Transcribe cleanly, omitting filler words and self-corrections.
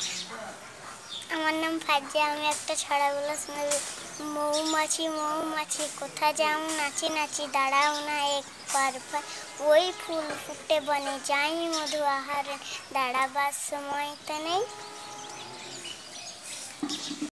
আমার নাম ফাজিয়া। আমি একটা ছড়া বলে শোনাবো। মৌমাছি মৌমাছি কোথা যাও নাচি নাচি, দাঁড়াও না একবার, ওই ফুল ফুটে বনে যাই মধু আহারে, দাঁড়াবার সময় তো নেই।